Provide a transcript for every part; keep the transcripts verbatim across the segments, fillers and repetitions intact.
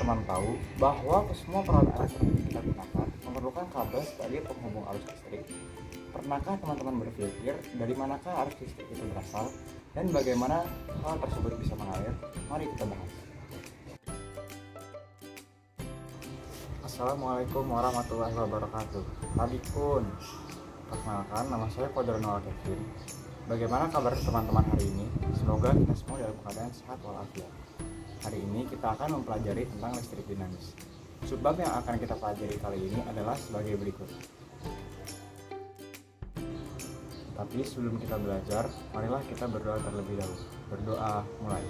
teman-teman tahu bahwa semua peralatan elektronik yang kita gunakan memerlukan kabel sebagai penghubung arus listrik? Pernahkah teman-teman berpikir dari manakah arus listrik itu berasal dan bagaimana hal tersebut bisa mengalir? Mari kita bahas. Assalamualaikum warahmatullahi wabarakatuh. Adikun, perkenalkan, nama saya Kodronol Kevin. Bagaimana kabar teman-teman hari ini? Semoga kita semua dalam keadaan sehat walafiat. Hari ini kita akan mempelajari tentang listrik dinamis. Subbab yang akan kita pelajari kali ini adalah sebagai berikut. Tapi sebelum kita belajar, marilah kita berdoa terlebih dahulu. Berdoa mulai.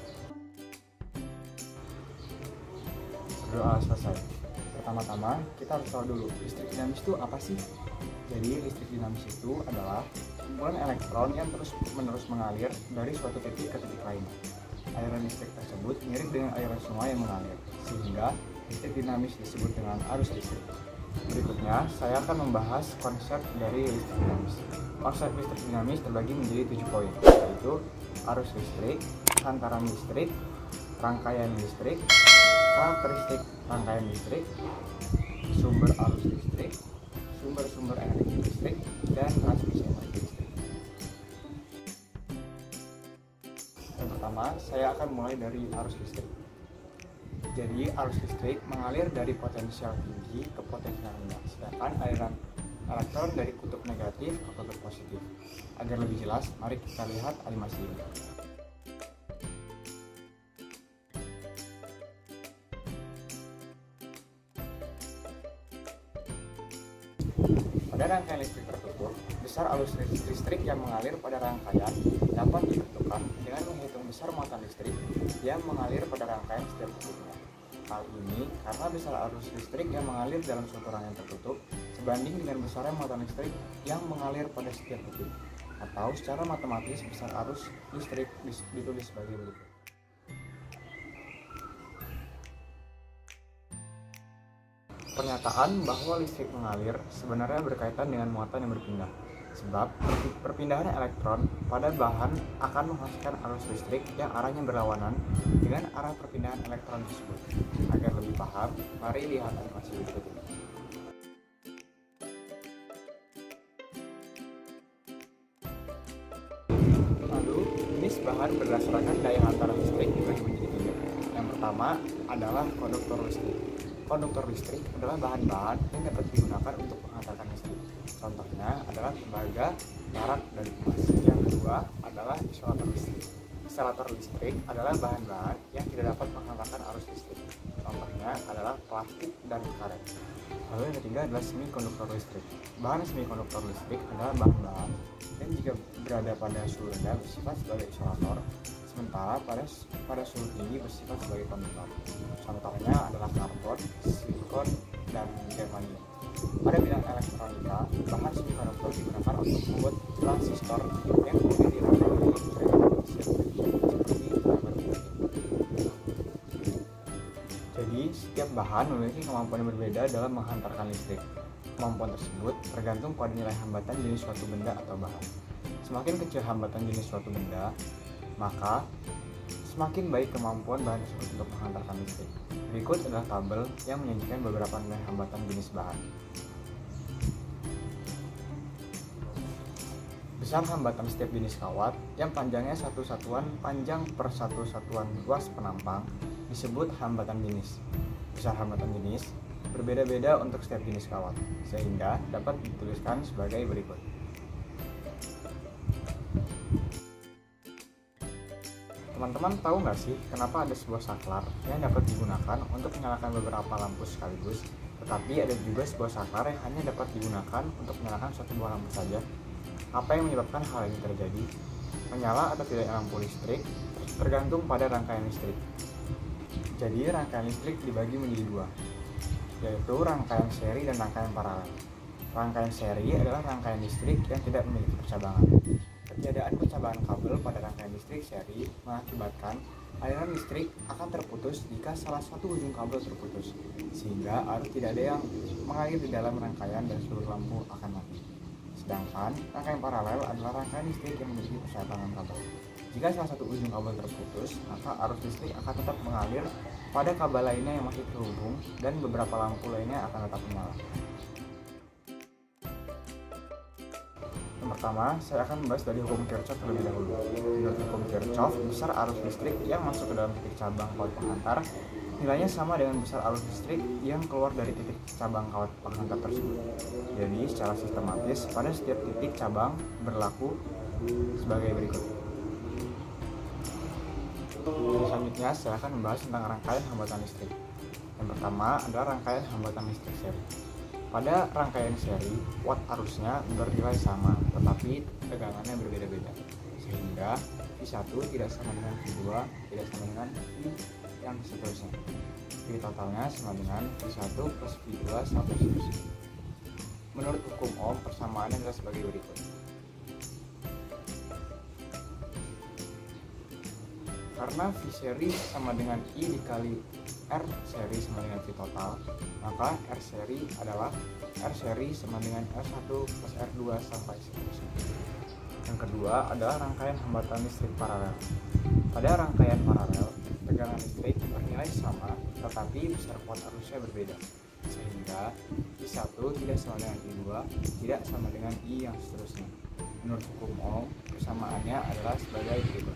Berdoa selesai. Pertama-tama kita harus tahu dulu listrik dinamis itu apa sih? Jadi listrik dinamis itu adalah kumpulan elektron yang terus-menerus mengalir dari suatu titik ke titik lain. Aliran listrik tersebut mirip dengan aliran sungai yang mengalir, sehingga listrik dinamis disebut dengan arus listrik. Berikutnya, saya akan membahas konsep dari listrik dinamis. Konsep listrik dinamis terbagi menjadi tujuh poin, yaitu arus listrik, hantaran listrik, rangkaian listrik, karakteristik rangkaian listrik, sumber arus listrik, sumber-sumber energi listrik, dan transmisi energi listrik. Yang pertama, saya akan mulai dari arus listrik. Jadi, arus listrik mengalir dari potensial tinggi ke potensial rendah, sedangkan aliran elektron dari kutub negatif ke kutub positif. Agar lebih jelas, mari kita lihat animasi ini. Pada rangkaian listrik tertutup, besar arus listrik yang mengalir pada rangkaian dapat ditentukan dengan menghitung besar muatan listrik yang mengalir pada rangkaian setiap kutubnya. Hal ini karena besar arus listrik yang mengalir dalam suatu rangkaian tertutup sebanding dengan besarnya muatan listrik yang mengalir pada setiap kutub. Atau secara matematis, besar arus listrik ditulis sebagai berikut. Pernyataan bahwa listrik mengalir sebenarnya berkaitan dengan muatan yang berpindah, sebab perpindahan elektron pada bahan akan menghasilkan arus listrik yang arahnya berlawanan dengan arah perpindahan elektron tersebut. Agar lebih paham, mari lihat animasi berikut ini. Lalu, jenis bahan berdasarkan daya hantaran listrik dibagi menjadi tiga. Yang pertama adalah konduktor listrik. Konduktor listrik adalah bahan-bahan yang dapat digunakan untuk menghantarkan listrik. Contohnya adalah tembaga, perak, dan emas. Yang kedua adalah isolator listrik. Isolator listrik adalah bahan-bahan yang tidak dapat menghantarkan arus listrik. Contohnya adalah plastik dan karet. Lalu yang ketiga adalah semikonduktor listrik. Bahan semikonduktor listrik adalah bahan-bahan yang jika berada pada suhu rendah bersifat sebagai isolator, sementara pada pada suhu tinggi bersifat sebagai konduktor. Contohnya adalah karbon, silikon, dan germanium. Pada bidang elektronika, bahan semikonduktor digunakan untuk membuat transistor yang kemudian dirangkai menjadi berbagai seperti gambar ini. Jadi, setiap bahan memiliki kemampuan yang berbeda dalam menghantarkan listrik. Kemampuan tersebut tergantung pada nilai hambatan jenis suatu benda atau bahan. Semakin kecil hambatan jenis suatu benda, maka semakin baik kemampuan bahan tersebut untuk menghantarkan listrik. Berikut adalah tabel yang menyajikan beberapa nilai hambatan jenis bahan. Besar hambatan setiap jenis kawat yang panjangnya satu satuan panjang per satu satuan luas penampang disebut hambatan jenis. Besar hambatan jenis berbeda-beda untuk setiap jenis kawat, sehingga dapat dituliskan sebagai berikut. Teman-teman tahu nggak sih kenapa ada sebuah saklar yang dapat digunakan untuk menyalakan beberapa lampu sekaligus, tetapi ada juga sebuah saklar yang hanya dapat digunakan untuk menyalakan satu buah lampu saja? Apa yang menyebabkan hal ini terjadi? Menyala atau tidaknya lampu listrik tergantung pada rangkaian listrik. Jadi rangkaian listrik dibagi menjadi dua, yaitu rangkaian seri dan rangkaian paralel. Rangkaian seri adalah rangkaian listrik yang tidak memiliki percabangan. Ketiadaan percabangan kabel pada rangkaian listrik seri mengakibatkan aliran listrik akan terputus jika salah satu ujung kabel terputus, sehingga arus tidak ada yang mengalir di dalam rangkaian dan seluruh lampu akan mati. Sedangkan rangkaian paralel adalah rangkaian listrik yang memiliki percabangan kabel. Jika salah satu ujung kabel terputus, maka arus listrik akan tetap mengalir pada kabel lainnya yang masih terhubung, dan beberapa lampu lainnya akan tetap menyala. Yang pertama, saya akan membahas dari hukum Kirchhoff terlebih dahulu. Menurut hukum Kirchhoff, besar arus listrik yang masuk ke dalam titik cabang kawat penghantar nilainya sama dengan besar arus listrik yang keluar dari titik cabang kawat penghantar tersebut. Jadi, secara sistematis, pada setiap titik cabang berlaku sebagai berikut. Selanjutnya, saya akan membahas tentang rangkaian hambatan listrik. Yang pertama adalah rangkaian hambatan listrik seri. Pada rangkaian seri, watt arusnya bernilai sama, tetapi tegangannya berbeda-beda, sehingga V satu tidak sama dengan V dua, tidak sama dengan V yang seterusnya. V totalnya sama dengan V satu plus V dua sampai seterusnya. Menurut hukum Ohm, persamaannya adalah sebagai berikut. Karena V seri sama dengan I dikali R seri sama dengan V total, maka R seri adalah R seri sama dengan R satu plus R dua sampai seterusnya. Yang kedua adalah rangkaian hambatan listrik paralel. Pada rangkaian paralel, tegangan listrik bernilai sama, tetapi besar kuat arusnya berbeda, sehingga I satu tidak sama dengan I dua, tidak sama dengan I yang seterusnya. Menurut hukum Ohm, persamaannya adalah sebagai berikut.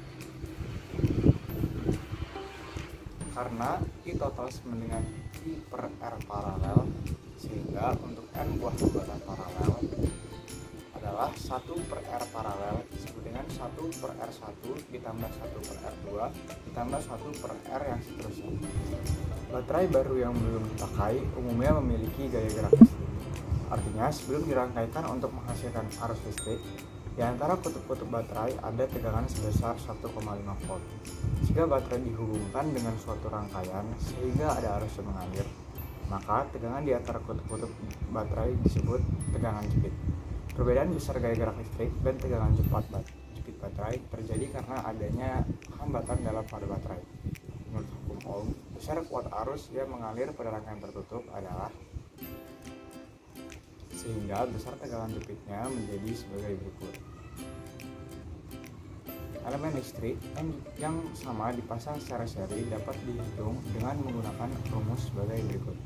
Karena I total sama dengan I per R paralel, sehingga untuk N buah hambatan paralel adalah satu per R paralel disebut dengan satu per R satu ditambah satu per R dua ditambah satu per R yang seterusnya. Baterai baru yang belum dipakai umumnya memiliki gaya gerak listrik. Artinya, sebelum dirangkaikan untuk menghasilkan arus listrik, di antara kutub-kutub baterai ada tegangan sebesar satu koma lima volt. Jika baterai dihubungkan dengan suatu rangkaian sehingga ada arus yang mengalir, maka tegangan di antara kutub-kutub baterai disebut tegangan jepit. Perbedaan besar gaya gerak listrik dan tegangan cepat jepit baterai terjadi karena adanya hambatan dalam pada baterai. Menurut hukum Ohm, besar kuat arus yang mengalir pada rangkaian tertutup adalah, sehingga besar tegangan jepitnya menjadi sebagai berikut. Elemen listrik yang sama dipasang secara seri dapat dihitung dengan menggunakan rumus sebagai berikut.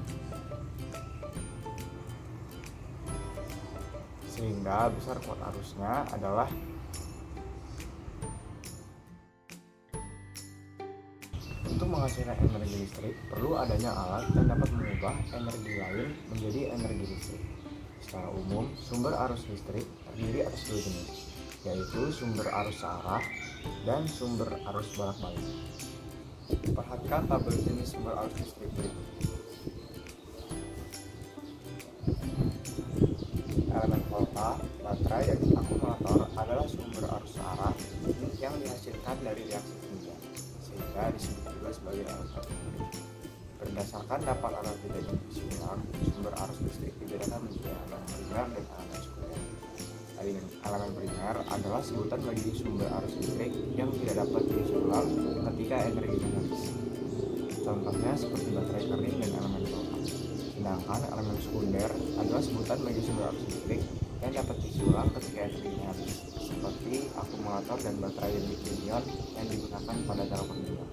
Sehingga besar kuat arusnya adalah untuk menghasilkan energi listrik perlu adanya alat yang dapat mengubah energi lain menjadi energi listrik. Secara umum, sumber arus listrik terdiri atas dua jenis, yaitu sumber arus searah dan sumber arus bolak-balik. Perhatikan tabel jenis sumber arus listrik berikut. Elemen volta, baterai, dan akumulator adalah sumber arus searah yang dihasilkan dari reaksi kimia, sehingga disebut juga sebagai arus listrik. Berdasarkan dapat alat tidak divisi ulang, sumber arus listrik dibedakan menjadi elemen primer dan elemen sekunder. Elemen primer adalah sebutan bagi sumber arus listrik yang tidak dapat diisi ulang ketika energinya habis. Contohnya seperti baterai kering dan elemen volta. Sedangkan elemen sekunder adalah sebutan bagi sumber arus listrik yang dapat diisi ulang ketika energinya habis, seperti akumulator dan baterai lithium-ion yang digunakan pada telepon genggam.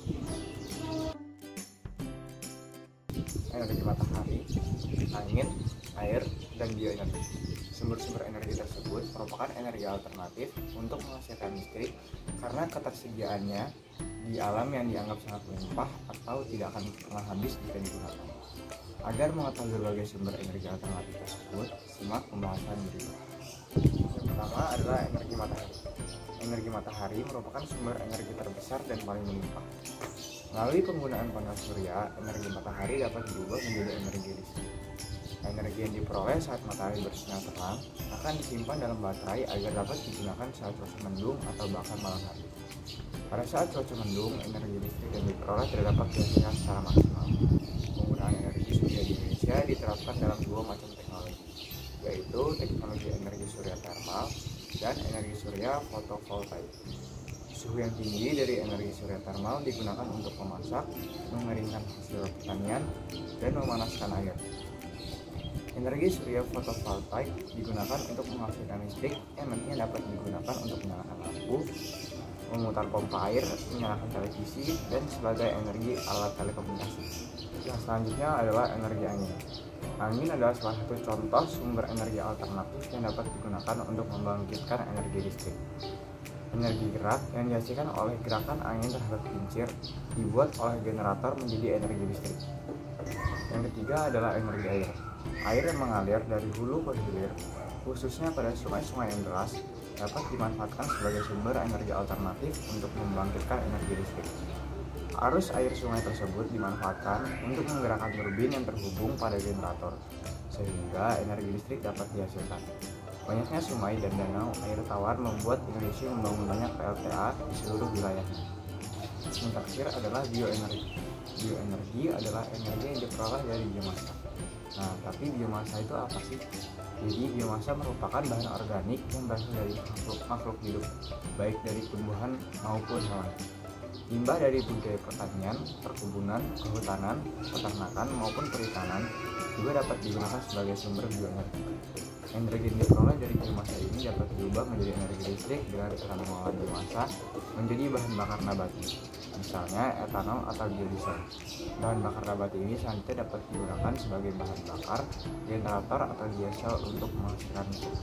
Energi matahari, angin, air, dan bioenergi. Sumber-sumber energi tersebut merupakan energi alternatif untuk menghasilkan listrik karena ketersediaannya di alam yang dianggap sangat melimpah atau tidak akan pernah habis jika digunakan. Agar mengetahui berbagai sumber energi alternatif tersebut, simak pembahasan berikut. Yang pertama adalah energi matahari. Energi matahari merupakan sumber energi terbesar dan paling melimpah. Melalui penggunaan panel surya, energi matahari dapat berubah menjadi energi listrik. Energi yang diperoleh saat matahari bersinar terang akan disimpan dalam baterai agar dapat digunakan saat cuaca mendung atau bahkan malam hari. Pada saat cuaca mendung, energi listrik yang diperoleh tidak dapat dihasilkan secara maksimal. Penggunaan energi surya di Indonesia diterapkan dalam dua macam teknologi, yaitu teknologi energi surya termal dan energi surya fotovoltaik. Suhu yang tinggi dari energi surya termal digunakan untuk memasak, mengeringkan hasil pertanian, dan memanaskan air. Energi surya fotovoltaik digunakan untuk menghasilkan listrik yang nantinya dapat digunakan untuk menyalakan lampu, memutar pompa air, menyalakan televisi, dan sebagai energi alat telekomunikasi. Yang selanjutnya adalah energi angin. Angin adalah salah satu contoh sumber energi alternatif yang dapat digunakan untuk membangkitkan energi listrik. Energi gerak yang dihasilkan oleh gerakan angin terhadap kincir dibuat oleh generator menjadi energi listrik. Yang ketiga adalah energi air. Air yang mengalir dari hulu ke hilir, khususnya pada sungai-sungai yang deras, dapat dimanfaatkan sebagai sumber energi alternatif untuk membangkitkan energi listrik. Arus air sungai tersebut dimanfaatkan untuk menggerakkan turbin yang terhubung pada generator, sehingga energi listrik dapat dihasilkan. Banyaknya sungai dan danau air tawar membuat Indonesia membangun banyak P L T A di seluruh wilayahnya. Yang terakhir adalah bioenergi. Bioenergi adalah energi yang diperoleh dari biomasa. Nah, tapi biomasa itu apa sih? Jadi biomasa merupakan bahan organik yang berasal dari makhluk, makhluk hidup, baik dari tumbuhan maupun hewan. Limbah dari budaya pertanian, perkebunan, kehutanan, peternakan maupun perikanan juga dapat digunakan sebagai sumber bioenergi. Energi yang diperoleh dari biomasa ini dapat diubah menjadi energi listrik dengan cara mengolah biomasa menjadi bahan bakar nabati, misalnya etanol atau biodiesel. Bahan bakar nabati ini selanjutnya dapat digunakan sebagai bahan bakar generator atau diesel untuk menghasilkan listrik.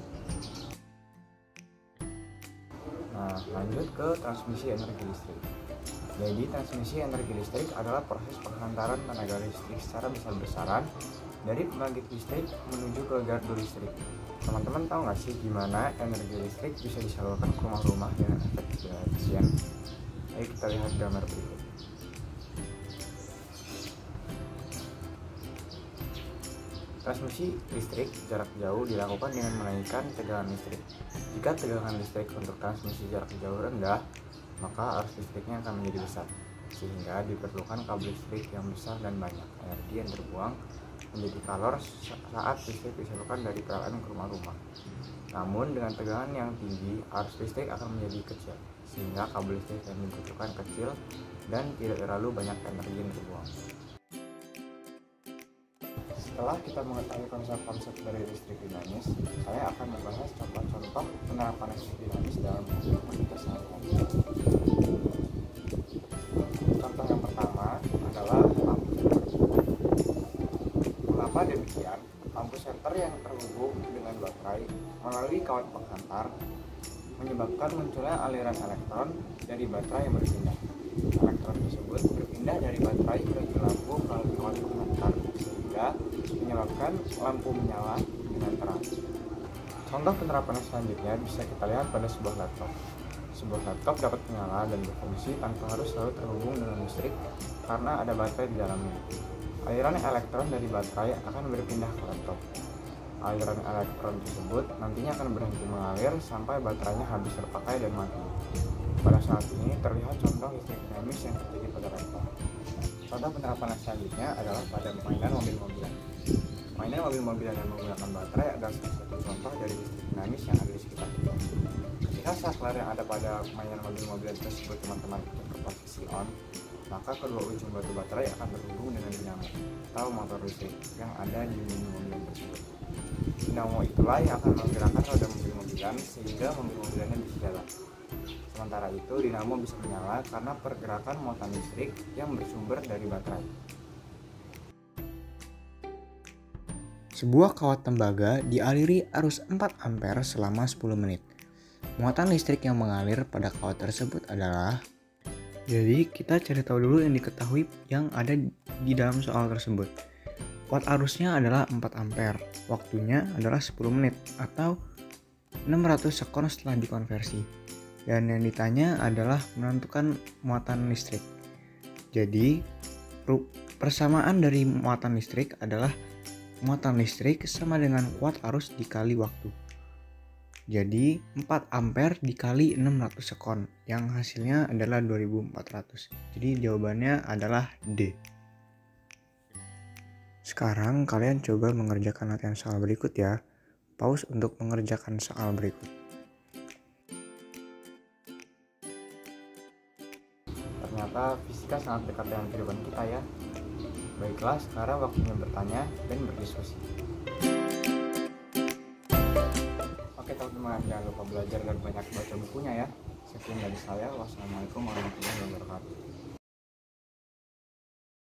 Nah, lanjut ke transmisi energi listrik. Jadi, transmisi energi listrik adalah proses penghantaran tenaga listrik secara besar-besaran dari pembangkit listrik menuju ke gardu listrik. Teman-teman tahu nggak sih gimana energi listrik bisa disalurkan ke rumah-rumah dengan efektif dan efisien? Ayo kita lihat gambar berikut. Transmisi listrik jarak jauh dilakukan dengan menaikkan tegangan listrik. Jika tegangan listrik untuk transmisi jarak jauh rendah, maka arus listriknya akan menjadi besar, sehingga diperlukan kabel listrik yang besar dan banyak energi yang terbuang menjadi kalor saat listrik disalurkan dari P L N ke rumah-rumah. Namun dengan tegangan yang tinggi, arus listrik akan menjadi kecil, sehingga kabel listrik yang dibutuhkan kecil dan tidak terlalu banyak energi yang terbuang. Setelah kita mengetahui konsep-konsep dari listrik dinamis, saya akan membahas contoh-contoh penerapan listrik dinamis dalam kehidupan kita sehari-hari. Contoh yang pertama adalah lampu senter. Mengapa demikian? Lampu senter yang terhubung dengan baterai melalui kawat penghantar menyebabkan munculnya aliran elektron dari baterai yang berpindah. Elektron tersebut berpindah dari baterai ke lampu melalui kawat penghantar, sehingga menyebabkan lampu menyala dengan terang. Contoh penerapan selanjutnya bisa kita lihat pada sebuah laptop. Sebuah laptop dapat menyala dan berfungsi tanpa harus selalu terhubung dengan listrik karena ada baterai di dalamnya. Aliran elektron dari baterai akan berpindah ke laptop. Aliran elektron tersebut nantinya akan berhenti mengalir sampai baterainya habis terpakai dan mati. Pada saat ini terlihat contoh listrik dinamis yang terjadi pada laptop. Contoh penerapan selanjutnya adalah pada mainan mobil-mobilan. Mainan mobil-mobilan yang menggunakan baterai adalah salah satu contoh dari listrik dinamis yang ada di sekitar kita. Ketika saklar yang ada pada mainan mobil-mobilan tersebut teman-teman berposisi on, maka kedua ujung batu baterai akan terhubung dengan dinamo atau motor listrik yang ada di mobil-mobilan tersebut. Dinamo itulah yang akan menggerakkan roda mobil-mobilan sehingga mobil-mobilannya bisa jalan. Sementara itu, dinamo bisa menyala karena pergerakan muatan listrik yang bersumber dari baterai. Sebuah kawat tembaga dialiri arus empat ampere selama sepuluh menit. Muatan listrik yang mengalir pada kawat tersebut adalah... Jadi kita cari tahu dulu yang diketahui yang ada di dalam soal tersebut. Watt arusnya adalah empat ampere, waktunya adalah sepuluh menit atau enam ratus sekon setelah dikonversi. Dan yang ditanya adalah menentukan muatan listrik. Jadi persamaan dari muatan listrik adalah muatan listrik sama dengan watt arus dikali waktu. Jadi empat ampere dikali enam ratus sekon, yang hasilnya adalah dua ribu empat ratus. Jadi jawabannya adalah D. Sekarang kalian coba mengerjakan latihan soal berikut ya. Pause untuk mengerjakan soal berikut. Ternyata fisika sangat dekat dengan kehidupan kita ya. Baiklah, sekarang waktunya bertanya dan berdiskusi. Oke teman-teman, jangan lupa belajar dan banyak baca bukunya ya. Sekian dari saya. Wassalamualaikum warahmatullahi wabarakatuh.